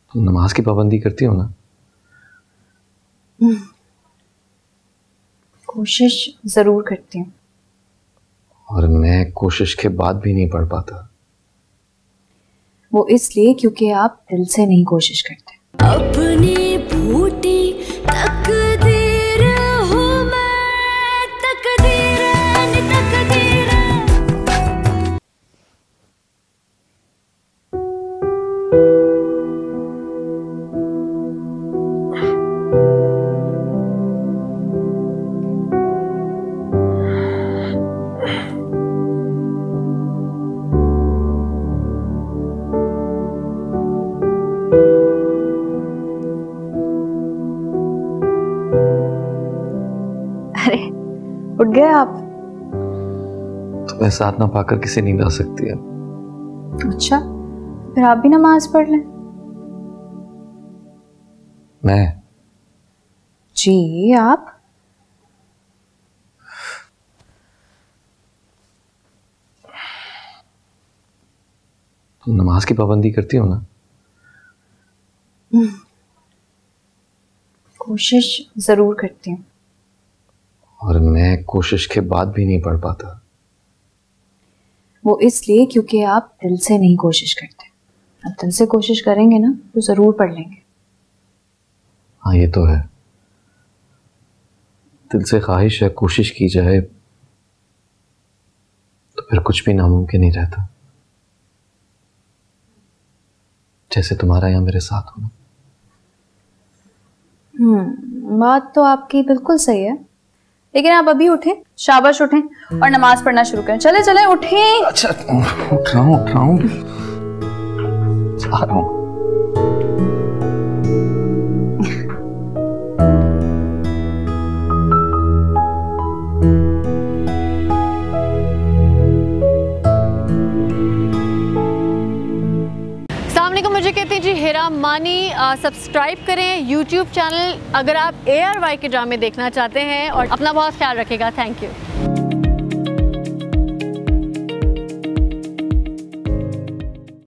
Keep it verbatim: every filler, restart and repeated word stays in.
तुम नमाज की पाबंदी करती हो ना? कोशिश जरूर करती हूँ। और मैं कोशिश के बाद भी नहीं पढ़ पाता। वो इसलिए क्योंकि आप दिल से नहीं कोशिश करते। अपनी बूटी तकदीर हूँ मैं, तकदीर नि तकदीर। अरे उठ गए आप? तुम्हें साथ ना पाकर किसी नींद आ सकती है। अच्छा, फिर आप भी नमाज पढ़ लें। मैं? जी आप। तुम नमाज की पाबंदी करती हो ना? कोशिश जरूर करती हूँ। और मैं कोशिश के बाद भी नहीं पढ़ पाता। वो इसलिए क्योंकि आप दिल से नहीं कोशिश करते। अब दिल से कोशिश करेंगे ना तो जरूर पढ़ लेंगे। हाँ ये तो है, दिल से ख्वाहिश है कोशिश की जाए तो फिर कुछ भी नामुमकिन नहीं रहता। जैसे तुम्हारा यहाँ मेरे साथ होना। हम्म बात तो आपकी बिल्कुल सही है, लेकिन आप अभी उठें, शाबाश उठें और नमाज पढ़ना शुरू करें। चले चले उठें। अच्छा उठ रहा हूँ उठ रहा हूँ जा रहा हूँ। मुझे कहते हैं जी हेरा मानी। सब्सक्राइब करें यूट्यूब चैनल अगर आप ए आर वाई के ड्रामे देखना चाहते हैं और अपना बहुत ख्याल रखिएगा। Thank you.